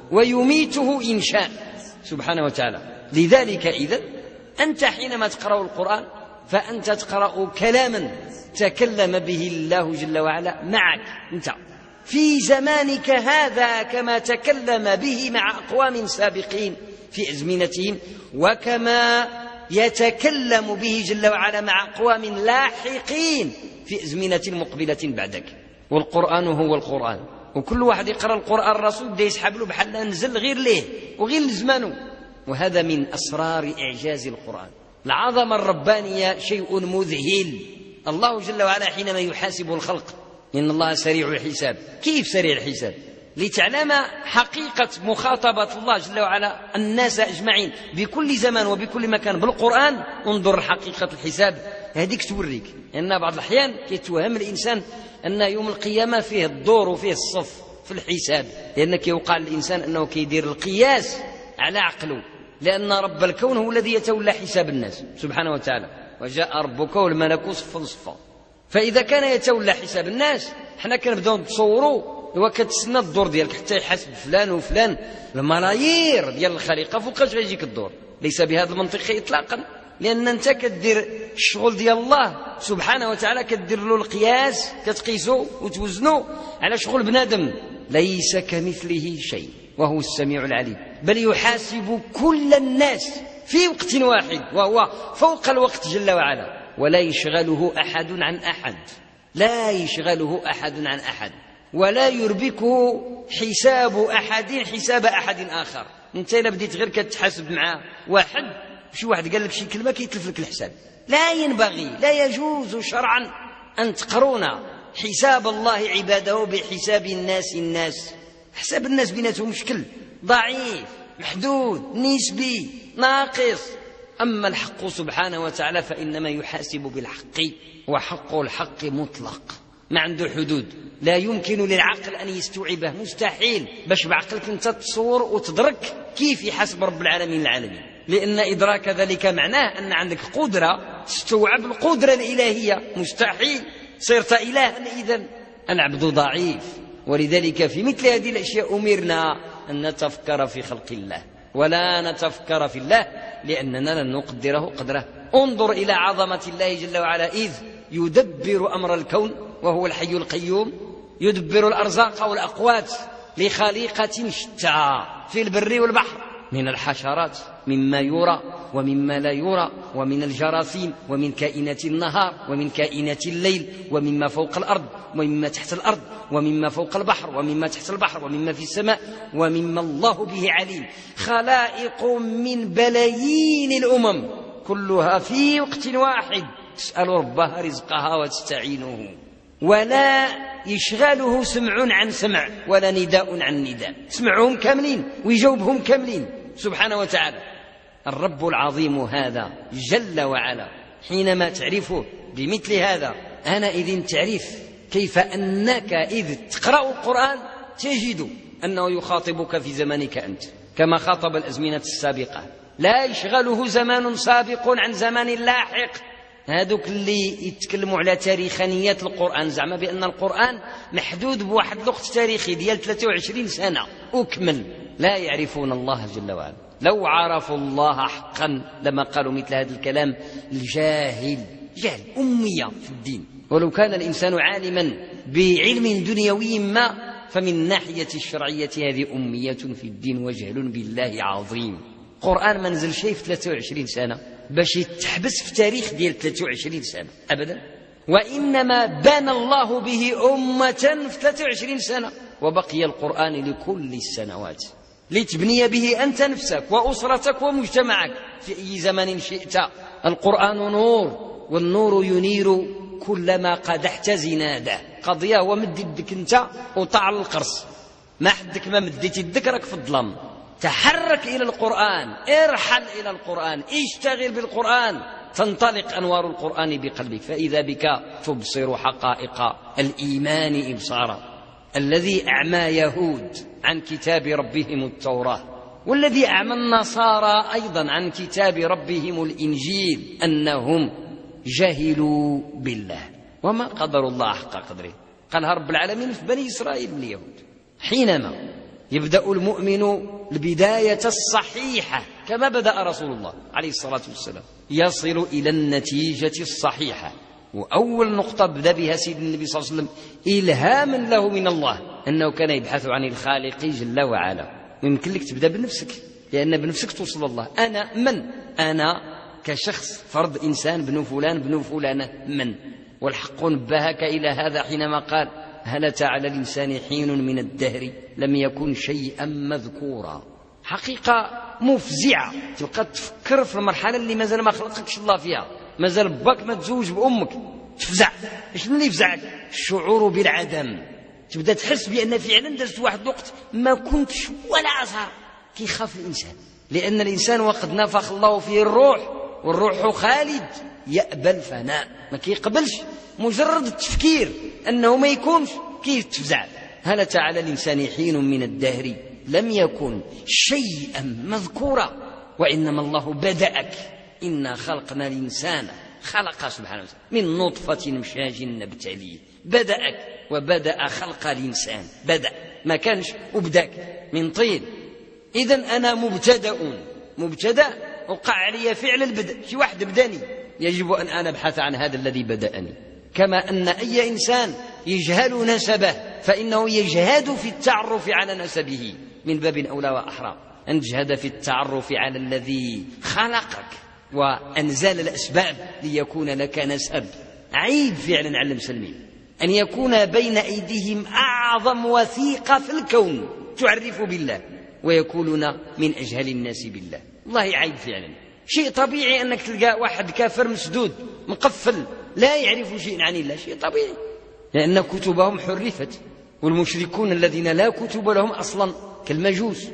ويميته إن شاء سبحانه وتعالى. لذلك إذن أنت حينما تقرأ القرآن فأنت تقرأ كلاما تكلم به الله جل وعلا معك أنت في زمانك هذا، كما تكلم به مع أقوام سابقين في أزمنتهم، وكما يتكلم به جل وعلا مع أقوام لاحقين في أزمنة مقبلة بعدك. والقرآن هو القرآن، وكل واحد يقرأ القرآن الرسول بده يسحب له بحال نزل غير ليه وغير لزمانه. وهذا من أسرار إعجاز القرآن. العظمة الربانية شيء مذهل. الله جل وعلا حينما يحاسب الخلق إن الله سريع الحساب. كيف سريع الحساب؟ لتعلم حقيقة مخاطبة الله جل وعلا الناس أجمعين بكل زمان وبكل مكان بالقرآن. انظر حقيقة الحساب هذيك توريك أن بعض الأحيان يتوهم الإنسان أن يوم القيامة فيه الدور وفيه الصف في الحساب، لأنك يوقع الإنسان أنه كيدير القياس على عقله، لأن رب الكون هو الذي يتولى حساب الناس سبحانه وتعالى. وجاء ربك والملك صفا صفا. فإذا كان يتولى حساب الناس حنا كنبداو نتصوروا وكتسنى الدور ديالك حتى يحاسب فلان وفلان الملايير ديال الخليقة فوقاش غيجيك الدور. ليس بهذا المنطق إطلاقا، لأن أنت كدير الشغل ديال الله سبحانه وتعالى، كدير له القياس كتقيسه وتوزنه على شغل بنادم. ليس كمثله شيء وهو السميع العليم، بل يحاسب كل الناس في وقت واحد وهو فوق الوقت جل وعلا، ولا يشغله أحد عن أحد، لا يشغله أحد عن أحد، ولا يربكه حساب أحد حساب أحد آخر. انت إلا بديت غير كتحاسب مع واحد، شي واحد قال لك شي كلمة كيتلف لك الحساب. لا ينبغي، لا يجوز شرعا أن تقرون حساب الله عباده بحساب الناس الناس. حساب الناس بيناتهم مشكل، ضعيف، محدود، نسبي، ناقص. أما الحق سبحانه وتعالى فإنما يحاسب بالحق، وحق الحق مطلق ما عنده حدود، لا يمكن للعقل أن يستوعبه، مستحيل باش بعقلك أنت تصور وتدرك كيف يحاسب رب العالمين العالمين، لأن إدراك ذلك معناه أن عندك قدرة تستوعب القدرة الإلهية، مستحيل. صرت إلها إذن. العبد ضعيف، ولذلك في مثل هذه الأشياء أمرنا أن نتفكر في خلق الله ولا نتفكر في الله، لأننا لن نقدره قدره. انظر إلى عظمة الله جل وعلا إذ يدبر أمر الكون وهو الحي القيوم، يدبر الأرزاق والأقوات لخليقة شتى في البر والبحر، من الحشرات مما يرى ومما لا يرى، ومن الجراثيم ومن كائنات النهار ومن كائنات الليل، ومما فوق الأرض ومما تحت الأرض، ومما فوق البحر ومما تحت البحر، ومما في السماء ومما الله به عليم. خلائق من بلايين الأمم كلها في وقت واحد تسأل ربها رزقها وتستعينه، ولا يشغله سمع عن سمع ولا نداء عن نداء، سمعهم كاملين ويجاوبهم كاملين سبحانه وتعالى. الرب العظيم هذا جل وعلا حينما تعرفه بمثل هذا أنا إذن تعرف كيف أنك إذ تقرأ القرآن تجد أنه يخاطبك في زمانك أنت كما خاطب الأزمنة السابقة. لا يشغله زمان سابق عن زمان لاحق. هذوك اللي يتكلموا على تاريخانيات القرآن زعما بأن القرآن محدود بواحد الوقت تاريخي ديال ثلاثة وعشرين سنة أكمل، لا يعرفون الله جل وعلا. لو عرفوا الله حقا لما قالوا مثل هذا الكلام. الجاهل جهل أمية في الدين، ولو كان الإنسان عالما بعلم دنيوي ما فمن ناحية الشرعية هذه أمية في الدين وجهل بالله عظيم. القرآن ما نزل شيء في ثلاثة وعشرين سنة باش يتحبس في تاريخ ديال ثلاثة وعشرين سنة أبدا، وإنما بنى الله به أمة في ثلاثة وعشرين سنة، وبقي القرآن لكل السنوات لتبني به أنت نفسك وأسرتك ومجتمعك في أي زمن شئت. القرآن نور، والنور ينير كلما قدحت زناده. قضية هو مد يدك أنت وطع القرص، ما حدك ما مديت يدك راك في الظلام. تحرك إلى القرآن، ارحل إلى القرآن، اشتغل بالقرآن، تنطلق أنوار القرآن بقلبك، فإذا بك تبصر حقائق الإيمان إبصارا. الذي أعمى يهود عن كتاب ربهم التوراة، والذي أعمى النصارى أيضا عن كتاب ربهم الإنجيل، أنهم جهلوا بالله وما قدروا الله حق قدره. قالها رب العالمين في بني إسرائيل من اليهود، حينما يبدأ المؤمن البداية الصحيحة كما بدأ رسول الله عليه الصلاة والسلام يصل إلى النتيجة الصحيحة. وأول نقطة بدأ بها سيدنا النبي صلى الله عليه وسلم إلهاما له من الله أنه كان يبحث عن الخالق جل وعلا. يمكن لك تبدأ بنفسك، لأن بنفسك توصل الله. أنا من؟ أنا كشخص فرد إنسان بن فلان بن فلانة من؟ والحق نبهك إلى هذا حينما قال هل أتى على الإنسان حين من الدهر لم يكن شيئا مذكورا. حقيقة مفزعة، تبقى تفكر في المرحلة اللي مازال ما خلقكش الله فيها، مازال باك ما تزوج بأمك، تفزع. شنو اللي يفزعك؟ الشعور بالعدم. تبدأ تحس بأن فعلا درت واحد الوقت ما كنتش ولا أزهر. كيخاف الإنسان، لأن الإنسان وقد نفخ الله فيه الروح والروح خالد يأبى الفناء، ما كيقبلش مجرد التفكير أنه ما يكونش. كيف تفزع؟ هل أتى على الإنسان حين من الدهر لم يكن شيئا مذكورا. وإنما الله بدأك، إنا خلقنا الإنسان خلق سبحانه وتعالى من نطفة مشاج نبتليه. بدأك وبدأ خلق الإنسان، بدأ ما كانش وبدأك من طين. إذن أنا مبتدأ، مبتدأ وقع علي فعل البدء. شي واحد بداني، يجب أن أنا أبحث عن هذا الذي بدأني. كما أن أي إنسان يجهل نسبه فإنه يجهد في التعرف على نسبه، من باب أولى وأحرى أن تجهد في التعرف على الذي خلقك وأنزل الأسباب ليكون لك نسب. عيب فعلا على المسلمين أن يكون بين أيديهم أعظم وثيقة في الكون تعرف بالله ويكونون من أجهل الناس بالله. والله عيب فعلا. شيء طبيعي أنك تلقى واحد كافر مسدود مقفل لا يعرف شيء عن الله، شيء طبيعي، لأن كتبهم حرفت. والمشركون الذين لا كتب لهم أصلا كالمجوس.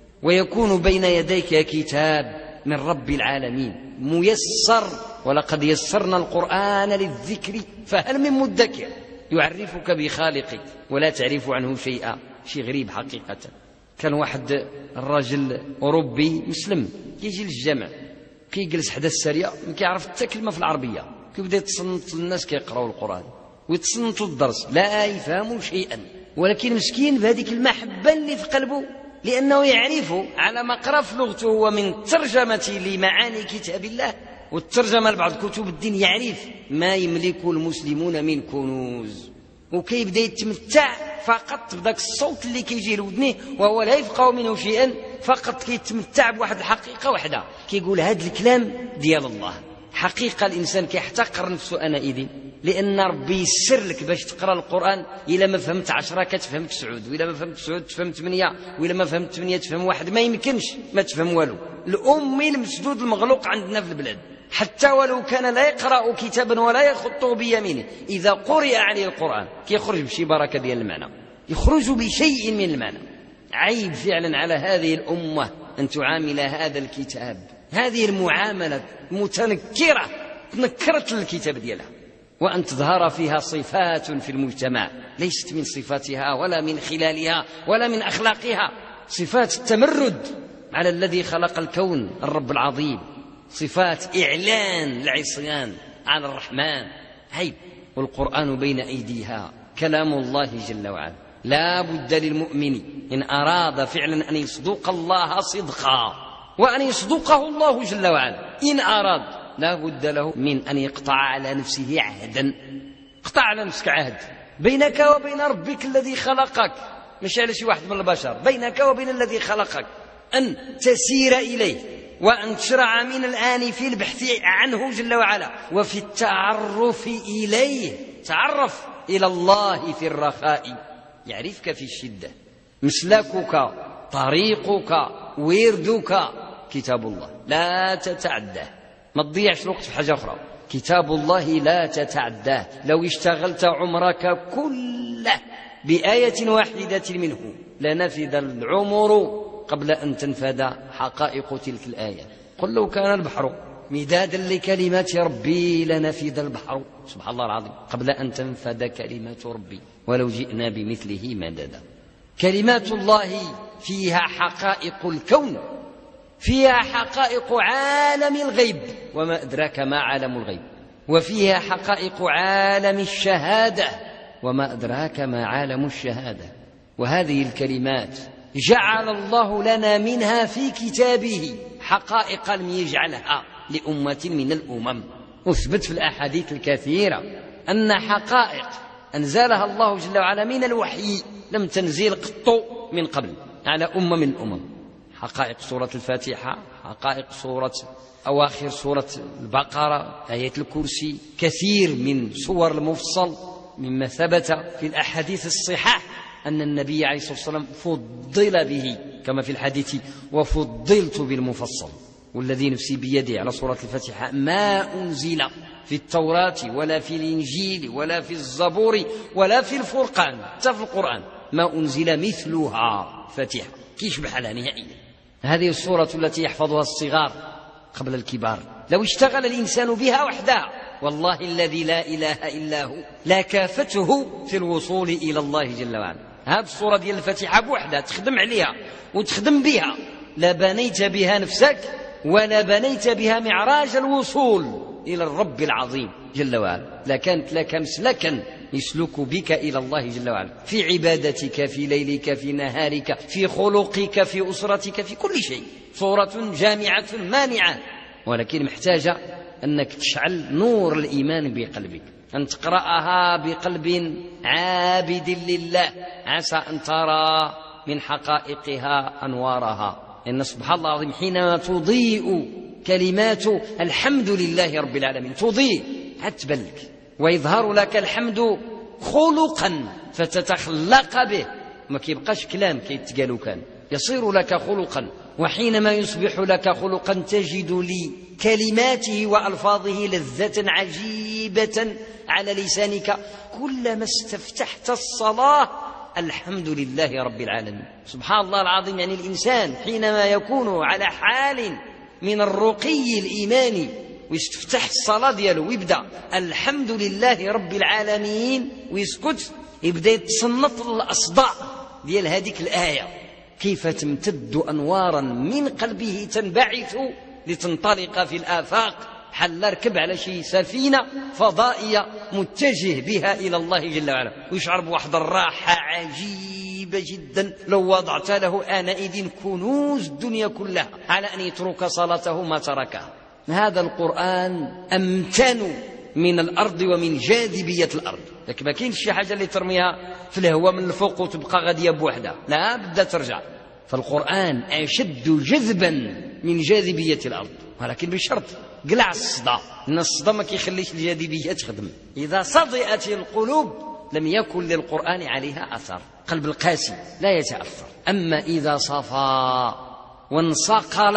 ويكون بين يديك كتاب من رب العالمين ميسر، ولقد يسرنا القرآن للذكر فهل من مدكر. يعرفك بخالقك ولا تعرف عنه شيئا. شيء غريب حقيقة. كان واحد الرجل أوروبي مسلم يجي للجامع، كي يجلس حدا السرية ما كيعرف حتى كلمة في العربية، كيبدا يتصنت الناس كيقراوا القرآن ويتصنتوا الدرس لا يفهموا شيئا، ولكن مسكين بهذيك المحبة اللي في قلبه، لأنه يعرف على ما قرأ في لغته ومن ترجمة لمعاني كتاب الله والترجمة لبعض كتب الدين، يعرف ما يملك المسلمون من كنوز، وكيبدا يتمتع فقط بداك الصوت اللي كيجي لودنيه وهو لا يفقه منه شيئا، فقط كيتمتع بواحد الحقيقة وحده، كيقول هذا الكلام ديال الله. حقيقة الإنسان كيحتقر نفسه أنا إذن، لأن ربي يسر لك باش تقرأ القرآن. إلا ما فهمت عشرة كتفهم تسعود، وإلا ما فهمت تسعود تفهم ثمانية، وإلا ما فهمت ثمانية تفهم واحد. ما يمكنش ما تفهم والو. الأمي المسدود المغلوق عندنا في البلاد، حتى ولو كان لا يقرأ كتابا ولا يخطه بيمينه، إذا قرئ عليه القرآن كيخرج بشي بركة ديال المعنى، يخرج بشيء من المعنى. عيب فعلا على هذه الأمة أن تعامل هذا الكتاب هذه المعاملة متنكرة، تنكرت الكتاب ديالها، وأن تظهر فيها صفات في المجتمع ليست من صفاتها ولا من خلالها ولا من أخلاقها، صفات التمرد على الذي خلق الكون الرب العظيم، صفات إعلان العصيان على الرحمن. عيب. والقرآن بين أيديها كلام الله جل وعلا. لا بد للمؤمن إن أراد فعلا أن يصدق الله صدقا وأن يصدقه الله جل وعلا، إن أراد لا بد له من أن يقطع على نفسه عهدا. اقطع على نفسك عهد بينك وبين ربك الذي خلقك، مش على شي واحد من البشر، بينك وبين الذي خلقك، أن تسير إليه وأن تشرع من الآن في البحث عنه جل وعلا وفي التعرف إليه. تعرف إلى الله في الرخاء يعرفك في الشدة. مسلكك طريقك وردك كتاب الله لا تتعداه، ما تضيعش الوقت في حاجة أخرى. كتاب الله لا تتعداه. لو اشتغلت عمرك كله بآية واحدة منه لنفذ العمر قبل أن تنفذ حقائق تلك الآية. قل لو كان البحر مدادا لكلمات ربي لنفذ البحر، سبحان الله العظيم، قبل أن تنفذ كلمات ربي ولو جئنا بمثله مددا. كلمات الله فيها حقائق الكون، فيها حقائق عالم الغيب وما أدراك ما عالم الغيب، وفيها حقائق عالم الشهادة وما أدراك ما عالم الشهادة، وهذه الكلمات جعل الله لنا منها في كتابه حقائق لم يجعلها لأمة من الأمم. أثبت في الأحاديث الكثيرة أن حقائق أنزلها الله جل وعلا من الوحي لم تنزل قط من قبل على أمة من الأمم. حقائق سورة الفاتحة، حقائق سورة أواخر سورة البقرة، آية الكرسي، كثير من سور المفصل، مما ثبت في الأحاديث الصحاح أن النبي عليه الصلاة والسلام فضل به كما في الحديث وفضلت بالمفصل والذي نفسي بيده على سورة الفاتحة ما أنزل في التوراة ولا في الإنجيل ولا في الزبور ولا في الفرقان حتى في القرآن ما أنزل مثلها فاتحة كيشبه على نهائيا. هذه السورة التي يحفظها الصغار قبل الكبار، لو اشتغل الإنسان بها وحدها والله الذي لا إله إلا هو لا كافته في الوصول إلى الله جل وعلا. هذه السورة ديال الفاتحة بوحدها تخدم عليها وتخدم بها، لا بنيت بها نفسك ولا بنيت بها معراج الوصول إلى الرب العظيم جل وعلا، لكانت لك مسلكا يسلك بك إلى الله جل وعلا في عبادتك، في ليلك، في نهارك، في خلقك، في أسرتك، في كل شيء. صورة جامعة مانعة، ولكن محتاجة أنك تشعل نور الإيمان بقلبك، أن تقرأها بقلب عابد لله، عسى أن ترى من حقائقها أنوارها. إن سبحان الله العظيم حينما تضيء كلمات الحمد لله رب العالمين تضيء عتبلك ويظهر لك الحمد خلقا فتتخلق به، ما كيبقاش كلام كيتقالوا كان، يصير لك خلقا. وحينما يصبح لك خلقا تجد لكلماته وألفاظه لذة عجيبة على لسانك كلما استفتحت الصلاة الحمد لله رب العالمين. سبحان الله العظيم. يعني الإنسان حينما يكون على حال من الرقي الإيماني ويستفتح الصلاة دياله ويبدأ الحمد لله رب العالمين ويسكت، يبدأ يتصنط الأصداء ديال هذيك الآية كيف تمتد أنوارا من قلبه تنبعث لتنطلق في الآفاق، حل ركب على شي سفينة فضائية متجه بها إلى الله جل وعلا، ويشعر بواحد الراحة عجيبة جدا لو وضعت له آنئذ كنوز الدنيا كلها على أن يترك صلاته ما تركها. هذا القرآن أمتن من الأرض ومن جاذبية الأرض، لكن ما كاينش شي حاجة اللي ترميها في الهواء من الفوق وتبقى غادية بوحدها، لا بدها ترجع. فالقرآن أشد جذبا من جاذبية الأرض، ولكن بشرط قلع الصدى، إن الصدى ما كيخليش الجاذبية تخدم. إذا صدئت القلوب لم يكن للقرآن عليها أثر، قلب القاسي لا يتأثر. أما إذا صفى وانصقل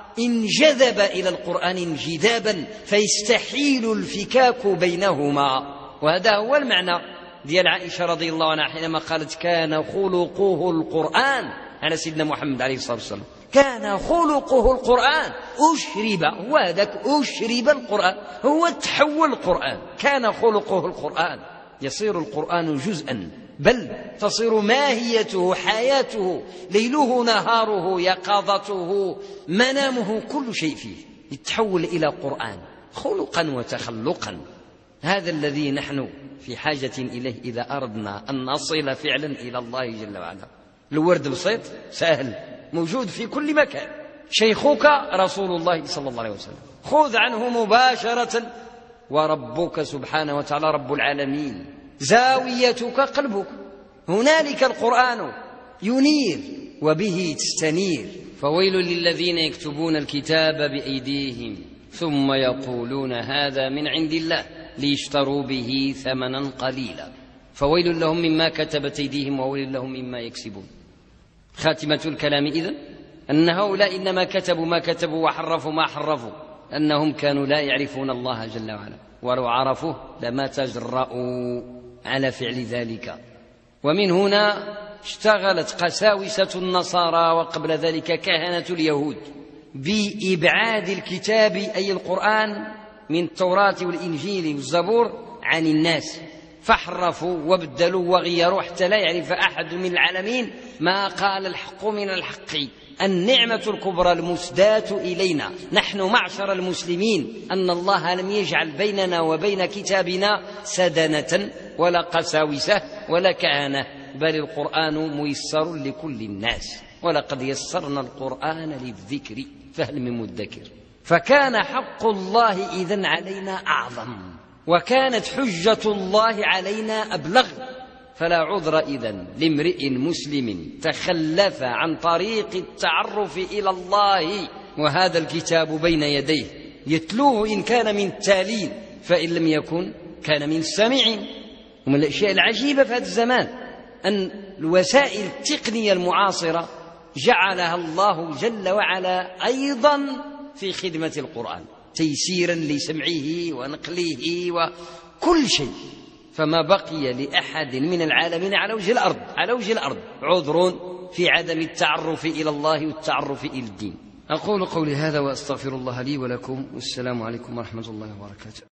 انجذب إلى القرآن انجذابا فيستحيل الفكاك بينهما. وهذا هو المعنى ديال عائشة رضي الله عنها حينما قالت كان خلقه القرآن على سيدنا محمد عليه الصلاة والسلام، كان خلقه القرآن أشرب، هو هذاك أشرب القرآن، هو تحول القرآن، كان خلقه القرآن. يصير القرآن جزءا، بل تصير ماهيته حياته، ليله نهاره يقظته منامه، كل شيء فيه يتحول إلى قرآن خلقا وتخلقا. هذا الذي نحن في حاجة إليه إذا أردنا أن نصل فعلا إلى الله جل وعلا. الورد بسيط سهل موجود في كل مكان، شيخك رسول الله صلى الله عليه وسلم، خذ عنه مباشرة، وربك سبحانه وتعالى رب العالمين، زاويتك قلبك، هنالك القرآن ينير وبه تستنير. فويل للذين يكتبون الكتاب بأيديهم ثم يقولون هذا من عند الله ليشتروا به ثمنا قليلا فويل لهم مما كتبت أيديهم وويل لهم مما يكسبون. خاتمة الكلام إذن أن هؤلاء إنما كتبوا ما كتبوا وحرفوا ما حرفوا أنهم كانوا لا يعرفون الله جل وعلا، ولو عرفوه لما تجرؤوا على فعل ذلك. ومن هنا اشتغلت قساوسة النصارى وقبل ذلك كهنة اليهود بإبعاد الكتاب أي القرآن من التوراة والإنجيل والزبور عن الناس، فحرفوا وبدلوا وغيروا حتى لا يعرف أحد من العالمين ما قال الحق من الحق. النعمة الكبرى المسداة إلينا نحن معشر المسلمين أن الله لم يجعل بيننا وبين كتابنا سدنة ولا قساوسة ولا كهنة، بل القرآن ميسر لكل الناس، ولقد يسرنا القرآن للذكر فهل من مدكر. فكان حق الله إذن علينا أعظم، وكانت حجة الله علينا أبلغ. فلا عذر إذن لامرئ مسلم تخلف عن طريق التعرف إلى الله وهذا الكتاب بين يديه يتلوه إن كان من التالين، فإن لم يكن كان من السامعين. ومن الأشياء العجيبة في هذا الزمان أن الوسائل التقنية المعاصرة جعلها الله جل وعلا أيضا في خدمة القرآن تيسيرا لسمعه ونقله وكل شيء، فما بقي لأحد من العالمين على وجه الأرض على وجه الأرض عذر في عدم التعرف إلى الله والتعرف إلى الدين. أقول قولي هذا وأستغفر الله لي ولكم، والسلام عليكم ورحمة الله وبركاته.